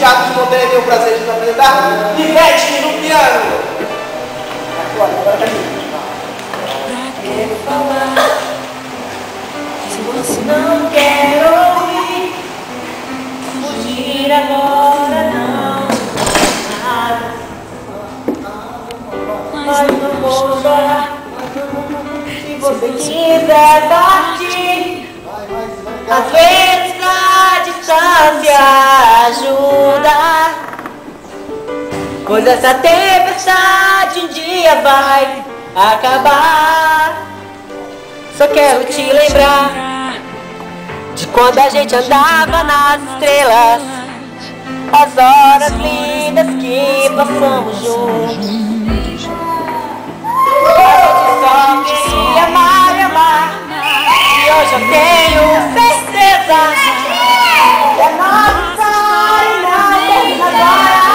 Teatro de Montanha tem o prazer de nos apresentar Ivete no piano. Agora tá aqui. Quero falar, se você não quer ouvir, fugir agora não. Mas não vou chorar. Se você quiser partir, às vezes a distância ajuda. Pois essa tempestade um dia vai acabar. Só quero te lembrar de quando a gente andava nas estrelas, as horas lindas que passamos juntos. A gente só queria amar e amar, e hoje eu tenho certeza que a nossa história não termina agora.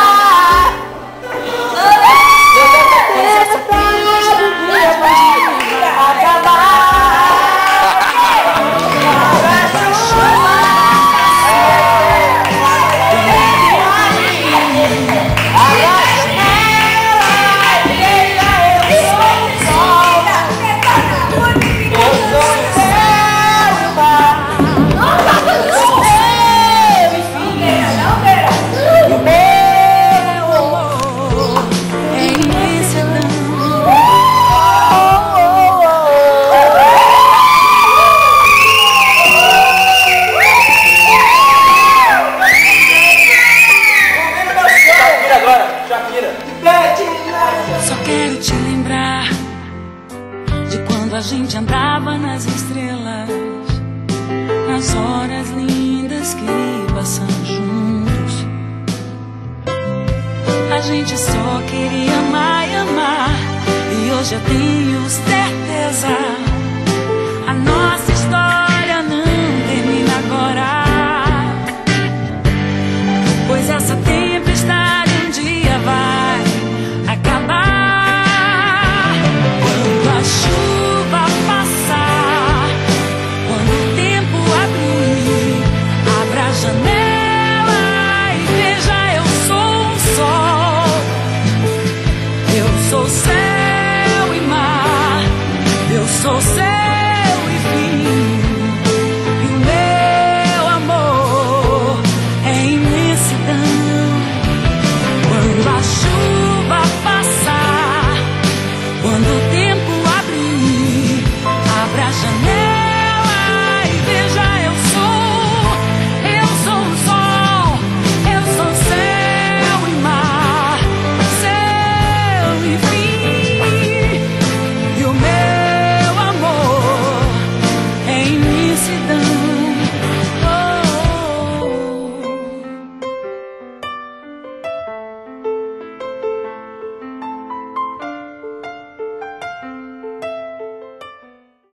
Só quero te lembrar de quando a gente andava nas estrelas, nas horas lindas que passamos juntos. A gente só queria amar e amar, e hoje eu tenho